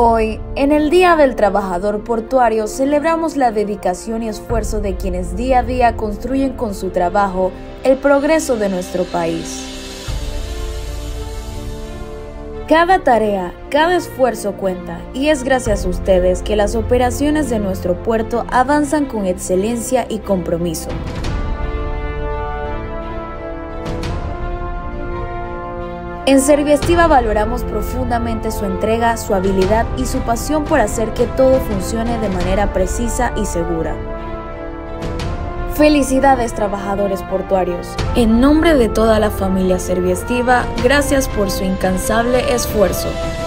Hoy, en el Día del Trabajador Portuario, celebramos la dedicación y esfuerzo de quienes día a día construyen con su trabajo el progreso de nuestro país. Cada tarea, cada esfuerzo cuenta, y es gracias a ustedes que las operaciones de nuestro puerto avanzan con excelencia y compromiso. En Serviestiva valoramos profundamente su entrega, su habilidad y su pasión por hacer que todo funcione de manera precisa y segura. Felicidades, trabajadores portuarios. En nombre de toda la familia Serviestiva, gracias por su incansable esfuerzo.